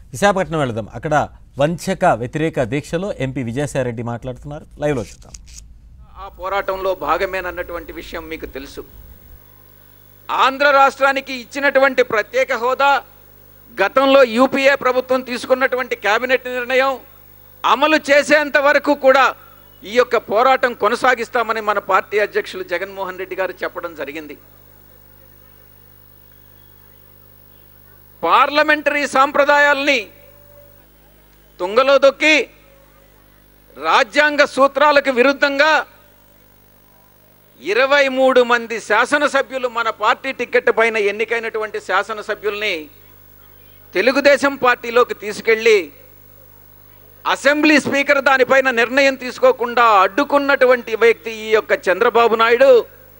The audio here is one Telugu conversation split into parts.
విశాఖపట్నం వెళదాం. అక్కడ వంచక వ్యతిరేక దీక్షలో ఎంపీ విజయసాయిరెడ్డి మాట్లాడుతున్నారు. లైవ్లో చూద్దాం. ఆ పోరాటంలో భాగమేనన్నటువంటి విషయం మీకు తెలుసు. ఆంధ్ర రాష్ట్రానికి ఇచ్చినటువంటి ప్రత్యేక హోదా, గతంలో యూపీఏ ప్రభుత్వం తీసుకున్నటువంటి కేబినెట్ నిర్ణయం అమలు చేసేంత వరకు కూడా ఈ యొక్క పోరాటం కొనసాగిస్తామని మన పార్టీ అధ్యక్షులు జగన్మోహన్ రెడ్డి గారు చెప్పడం జరిగింది. పార్లమెంటరీ సాంప్రదాయాల్ని తుంగలో దొక్కి రాజ్యాంగ సూత్రాలకు విరుద్ధంగా 23 మంది శాసనసభ్యులు, మన పార్టీ టికెట్ పైన ఎన్నికైనటువంటి శాసనసభ్యుల్ని తెలుగుదేశం పార్టీలోకి తీసుకెళ్లి అసెంబ్లీ స్పీకర్ దానిపైన నిర్ణయం తీసుకోకుండా అడ్డుకున్నటువంటి వ్యక్తి ఈ యొక్క చంద్రబాబు నాయుడు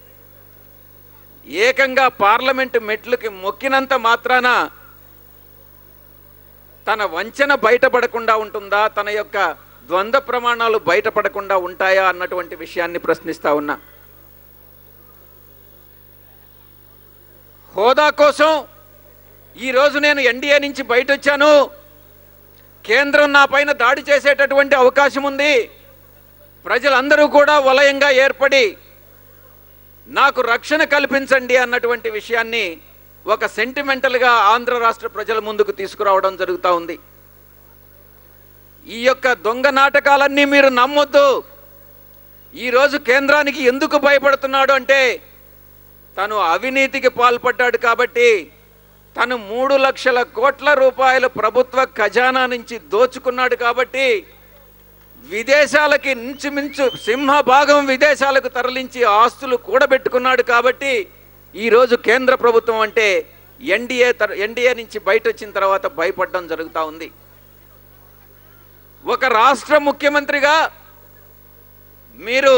ఏకంగా పార్లమెంటు మెట్లకి మొక్కినంత మాత్రాన తన వంచన బయటపడకుండా ఉంటుందా, తన యొక్క ద్వంద్వ ప్రమాణాలు బయటపడకుండా ఉంటాయా అన్నటువంటి విషయాన్ని ప్రశ్నిస్తా ఉన్నా. హోదా కోసం ఈరోజు నేను ఎన్డీఏ నుంచి బయట వచ్చాను, కేంద్రం నా పైన దాడి చేసేటటువంటి అవకాశం ఉంది, ప్రజలందరూ కూడా వలయంగా ఏర్పడి నాకు రక్షణ కల్పించండి అన్నటువంటి విషయాన్ని ఒక సెంటిమెంటల్గా ఆంధ్ర రాష్ట్ర ప్రజల ముందుకు తీసుకురావడం జరుగుతూ ఉంది. ఈ యొక్క దొంగ నాటకాలన్నీ మీరు నమ్మొద్దు. ఈరోజు కేంద్రానికి ఎందుకు భయపడుతున్నాడు అంటే తను అవినీతికి పాల్పడ్డాడు కాబట్టి, తను 3 లక్షల కోట్ల రూపాయలు ప్రభుత్వ ఖజానా నుంచి దోచుకున్నాడు కాబట్టి, విదేశాలకి ఇంచుమించు సింహభాగం విదేశాలకు తరలించి ఆస్తులు కూడబెట్టుకున్నాడు కాబట్టి ఈరోజు కేంద్ర ప్రభుత్వం అంటే ఎన్డీఏ నుంచి బయట వచ్చిన తర్వాత భయపడడం జరుగుతూ ఉంది. ఒక రాష్ట్ర ముఖ్యమంత్రిగా మీరు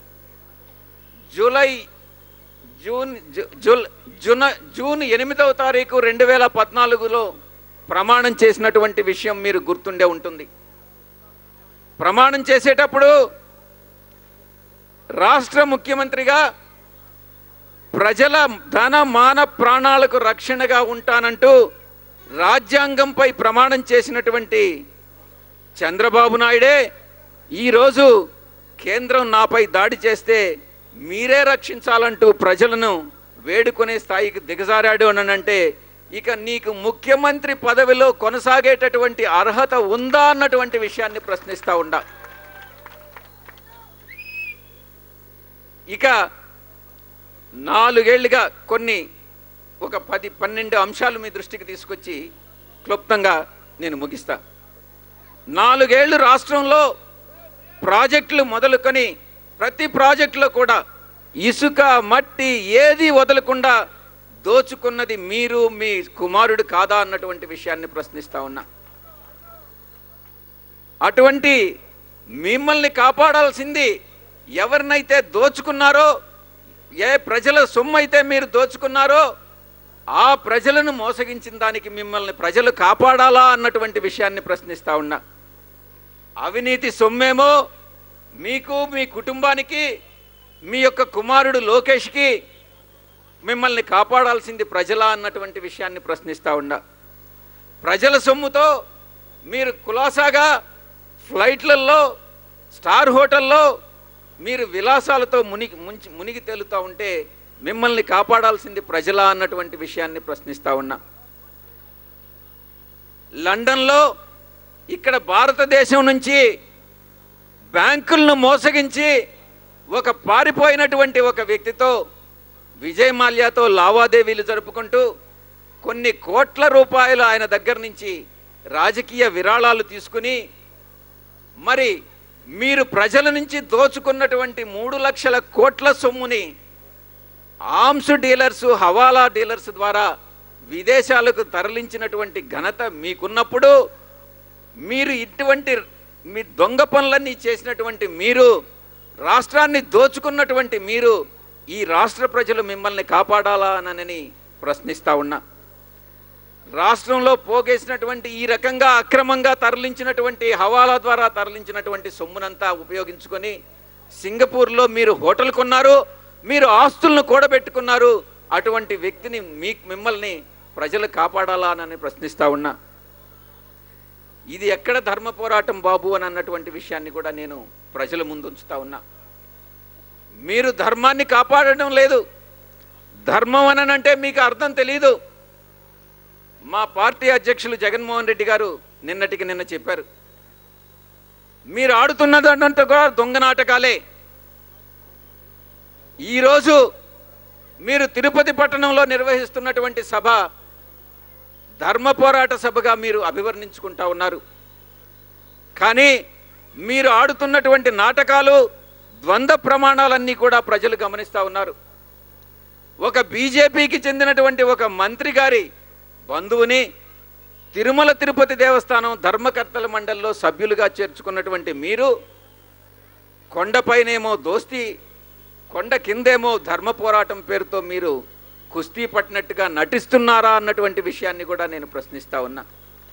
జూన్ 8వ తారీఖు 2014లో ప్రమాణం చేసినటువంటి విషయం మీరు గుర్తుండే ఉంటుంది. ప్రమాణం చేసేటప్పుడు రాష్ట్ర ముఖ్యమంత్రిగా ప్రజల ధన మాన ప్రాణాలకు రక్షణగా ఉంటానంటూ రాజ్యాంగంపై ప్రమాణం చేసినటువంటి చంద్రబాబు నాయుడే ఈరోజు కేంద్రం నాపై దాడి చేస్తే మీరే రక్షించాలంటూ ప్రజలను వేడుకునే స్థాయికి దిగజారాడు అనంటే ఇక నీకు ముఖ్యమంత్రి పదవిలో కొనసాగేటటువంటి అర్హత ఉందా అన్నటువంటి విషయాన్ని ప్రశ్నిస్తూ ఉండా. ఇక 4 ఏళ్లుగా ఒక 10-12 అంశాలు మీ దృష్టికి తీసుకొచ్చి క్లుప్తంగా నేను ముగిస్తా. 4 ఏళ్ళు రాష్ట్రంలో ప్రాజెక్టులు మొదలుకొని ప్రతి ప్రాజెక్టులో కూడా ఇసుక మట్టి ఏది వదలకుండా దోచుకున్నది మీరు, మీ కుమారుడు కాదా అన్నటువంటి విషయాన్ని ప్రశ్నిస్తా ఉన్నా. అటువంటి మిమ్మల్ని కాపాడాల్సింది ఎవరినైతే దోచుకున్నారో, ఏ ప్రజల సొమ్ము అయితే మీరు దోచుకున్నారో ఆ ప్రజలను మోసగించిన దానికి మిమ్మల్ని ప్రజలు కాపాడాలా అన్నటువంటి విషయాన్ని ప్రశ్నిస్తా ఉన్నా. అవినీతి సొమ్మేమో మీకు, మీ కుటుంబానికి, మీ యొక్క కుమారుడు లోకేష్కి, మిమ్మల్ని కాపాడాల్సింది ప్రజలా అన్నటువంటి విషయాన్ని ప్రశ్నిస్తూ ఉన్నా. ప్రజల సొమ్ముతో మీరు కులాసాగా ఫ్లైట్లలో, స్టార్ హోటల్లో మీరు విలాసాలతో మునిగి తేలుతూ ఉంటే మిమ్మల్ని కాపాడాల్సింది ప్రజలా అన్నటువంటి విషయాన్ని ప్రశ్నిస్తూ ఉన్నా. లండన్లో ఇక్కడ భారతదేశం నుంచి బ్యాంకులను మోసగించి ఒక పారిపోయినటువంటి ఒక వ్యక్తితో, విజయ్ మాల్యాతో లావాదేవీలు జరుపుకుంటూ కొన్ని కోట్ల రూపాయలు ఆయన దగ్గర నుంచి రాజకీయ విరాళాలు తీసుకుని మరి మీరు ప్రజల నుంచి దోచుకున్నటువంటి 3 లక్షల కోట్ల సొమ్ముని ఆర్మ్స్ డీలర్స్, హవాలా డీలర్స్ ద్వారా విదేశాలకు తరలించినటువంటి ఘనత మీకున్నప్పుడు, మీరు ఇటువంటి మీ దొంగ పనులన్నీ చేసినటువంటి మీరు, రాష్ట్రాన్ని దోచుకున్నటువంటి మీరు, ఈ రాష్ట్ర ప్రజలు మిమ్మల్ని కాపాడాలా అని ప్రశ్నిస్తా ఉన్నా. రాష్ట్రంలో పోగేసినటువంటి ఈ రకంగా అక్రమంగా తరలించినటువంటి హవాలా ద్వారా తరలించినటువంటి సొమ్మునంతా ఉపయోగించుకొని సింగపూర్లో మీరు హోటల్ కొన్నారు, మీరు ఆస్తులను కూడబెట్టుకున్నారు. అటువంటి వ్యక్తిని మిమ్మల్ని ప్రజలు కాపాడాలా అని ప్రశ్నిస్తా ఉన్నా. ఇది ఎక్కడ ధర్మ పోరాటం బాబు అని అన్నటువంటి విషయాన్ని కూడా నేను ప్రజల ముందు ఉంచుతా ఉన్నా. మీరు ధర్మాన్ని కాపాడడం లేదు. ధర్మం అనంటే మీకు అర్థం తెలీదు. మా పార్టీ అధ్యక్షులు జగన్మోహన్ రెడ్డి గారు నిన్నటికి నిన్న చెప్పారు, మీరు ఆడుతున్నదంతా కూడా దొంగ నాటకాలే. ఈరోజు మీరు తిరుపతి పట్టణంలో నిర్వహిస్తున్నటువంటి సభ ధర్మ పోరాట సభగా మీరు అభివర్ణించుకుంటా ఉన్నారు. కానీ మీరు ఆడుతున్నటువంటి నాటకాలు, ద్వంద్వ ప్రమాణాలన్నీ కూడా ప్రజలు గమనిస్తూ ఉన్నారు. ఒక బీజేపీకి చెందినటువంటి ఒక మంత్రి గారి బంధువుని తిరుమల తిరుపతి దేవస్థానం ధర్మకర్తల మండలిలో సభ్యులుగా చేర్చుకున్నటువంటి మీరు కొండపైనేమో దోస్తీ, కొండ కిందేమో ధర్మ పోరాటం పేరుతో మీరు కుస్తీ పట్టినట్టుగా నటిస్తున్నారా అన్నటువంటి విషయాన్ని కూడా నేను ప్రశ్నిస్తా ఉన్నా.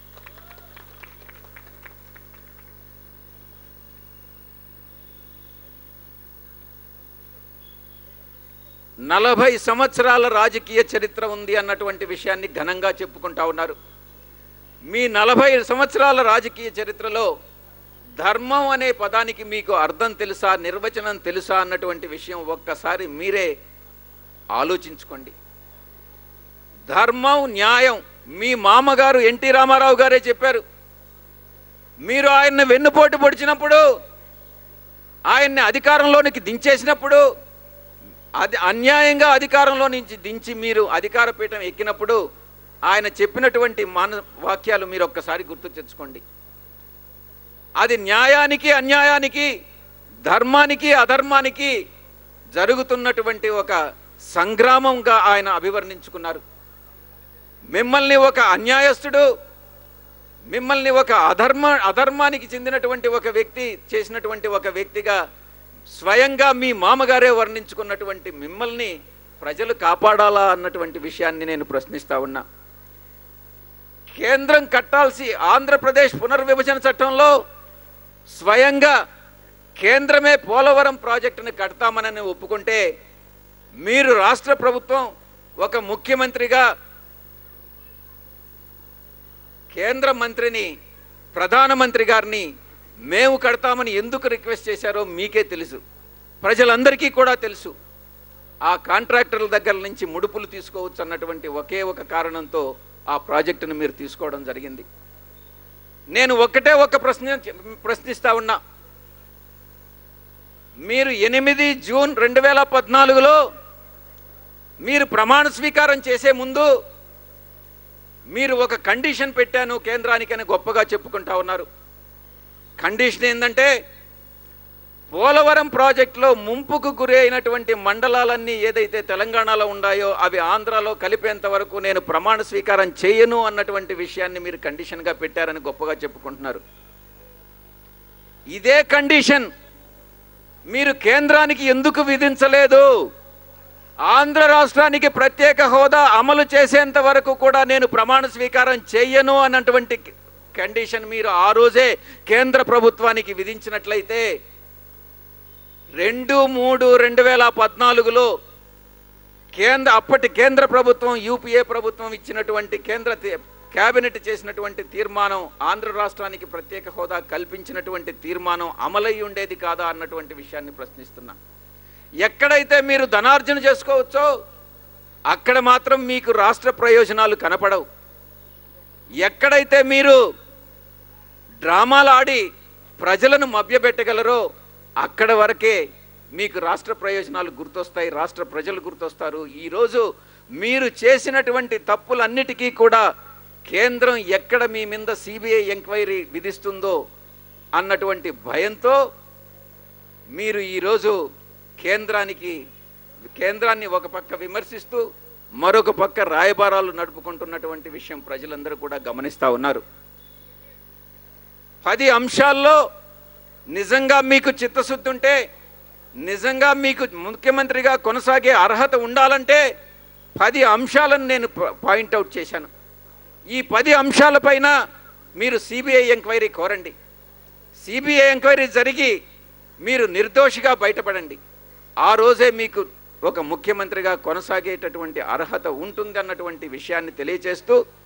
నలభై సంవత్సరాల రాజకీయ చరిత్ర ఉంది అన్నటువంటి విషయాన్ని ఘనంగా చెప్పుకుంటా ఉన్నారు. మీ 40 సంవత్సరాల రాజకీయ చరిత్రలో ధర్మం అనే పదానికి మీకు అర్థం తెలుసా, నిర్వచనం తెలుసా అన్నటువంటి విషయం ఒక్కసారి మీరే ఆలోచించుకోండి. ధర్మం, న్యాయం మీ మామగారు ఎన్టీ రామారావు గారే చెప్పారు. మీరు ఆయన్ని వెన్నుపోటు పొడిచినప్పుడు, ఆయన్ని అధికారంలోనికి దించేసినప్పుడు, అది అన్యాయంగా అధికారంలో నుంచి దించి మీరు అధికార పీఠం ఎక్కినప్పుడు ఆయన చెప్పినటువంటి వాక్యాలు మీరు ఒక్కసారి గుర్తు తెచ్చుకోండి. అది న్యాయానికి అన్యాయానికి, ధర్మానికి అధర్మానికి జరుగుతున్నటువంటి ఒక సంగ్రామంగా ఆయన అభివర్ణించుకున్నారు. మిమ్మల్ని ఒక అన్యాయస్తుడు, మిమ్మల్ని ఒక అధర్మానికి చెందినటువంటి ఒక వ్యక్తి చేసినటువంటి ఒక వ్యక్తిగా స్వయంగా మీ మామగారే వర్ణించుకున్నటువంటి మిమ్మల్ని ప్రజలు కాపాడాలా అన్నటువంటి విషయాన్ని నేను ప్రశ్నిస్తా ఉన్నా. కేంద్రం కట్టాల్సి ఆంధ్రప్రదేశ్ పునర్విభజన చట్టంలో స్వయంగా కేంద్రమే పోలవరం ప్రాజెక్టును కడతామని ఒప్పుకుంటే, మీరు రాష్ట్ర ప్రభుత్వం ఒక ముఖ్యమంత్రిగా కేంద్ర మంత్రిని, ప్రధానమంత్రి గారిని మేము కడతామని ఎందుకు రిక్వెస్ట్ చేశారో మీకే తెలుసు, ప్రజలందరికీ కూడా తెలుసు. ఆ కాంట్రాక్టర్ల దగ్గర నుంచి ముడుపులు తీసుకోవచ్చు అన్నటువంటి ఒకే ఒక కారణంతో ఆ ప్రాజెక్టును మీరు తీసుకోవడం జరిగింది. నేను ఒకటే ఒక ప్రశ్నిస్తా ఉన్నా. మీరు 8 జూన్ 2014లో మీరు ప్రమాణ స్వీకారం చేసే ముందు మీరు ఒక కండిషన్ పెట్టాను కేంద్రానికని గొప్పగా చెప్పుకుంటా ఉన్నారు. కండిషన్ ఏంటంటే, పోలవరం ప్రాజెక్టులో ముంపుకు గురి అయినటువంటి మండలాలన్నీ ఏదైతే తెలంగాణలో ఉన్నాయో అవి ఆంధ్రాలో కలిపేంత వరకు నేను ప్రమాణ స్వీకారం చేయను అన్నటువంటి విషయాన్ని మీరు కండిషన్గా పెట్టారని గొప్పగా చెప్పుకుంటున్నారు. ఇదే కండిషన్ మీరు కేంద్రానికి ఎందుకు విధించలేదు? ఆంధ్ర రాష్ట్రానికి ప్రత్యేక హోదా అమలు చేసేంత వరకు కూడా నేను ప్రమాణ స్వీకారం చేయను అన్నటువంటి కండిషన్ మీరు ఆ రోజే కేంద్ర ప్రభుత్వానికి విధించినట్లయితే 2/3/2014లో అప్పటి కేంద్ర ప్రభుత్వం, యూపీఏ ప్రభుత్వం ఇచ్చినటువంటి కేంద్ర కేబినెట్ చేసినటువంటి తీర్మానం, ఆంధ్ర రాష్ట్రానికి ప్రత్యేక హోదా కల్పించినటువంటి తీర్మానం అమలయ్యి ఉండేది కాదా అన్నటువంటి విషయాన్ని ప్రశ్నిస్తున్నా. ఎక్కడైతే మీరు ధనార్జన చేసుకోవచ్చో అక్కడ మాత్రం మీకు రాష్ట్ర ప్రయోజనాలు కనపడవు. ఎక్కడైతే మీరు డ్రామాలు ఆడి ప్రజలను మభ్యపెట్టగలరో అక్కడ వరకే మీకు రాష్ట్ర ప్రయోజనాలు గుర్తొస్తాయి, రాష్ట్ర ప్రజలు గుర్తొస్తారు. ఈరోజు మీరు చేసినటువంటి తప్పులన్నిటికీ కూడా కేంద్రం ఎక్కడ మీ మీద సిబిఐ ఎంక్వైరీ విధిస్తుందో అన్నటువంటి భయంతో మీరు ఈరోజు కేంద్రాన్ని ఒక పక్క విమర్శిస్తూ మరొక పక్క రాయబారాలు నడుపుకుంటున్నటువంటి విషయం ప్రజలందరూ కూడా గమనిస్తూ ఉన్నారు. 10 అంశాల్లో నిజంగా మీకు చిత్తశుద్ధి ఉంటే, నిజంగా మీకు ముఖ్యమంత్రిగా కొనసాగే అర్హత ఉండాలంటే 10 అంశాలను నేను పాయింట్అవుట్ చేశాను. ఈ 10 అంశాలపైన మీరు సిబిఐ ఎంక్వైరీ కోరండి. సిబిఐ ఎంక్వైరీ జరిగి మీరు నిర్దోషిగా బయటపడండి. ఆ రోజే మీకు ఒక ముఖ్యమంత్రిగా కొనసాగేటటువంటి అర్హత ఉంటుంది అన్నటువంటి విషయాన్ని తెలియజేస్తూ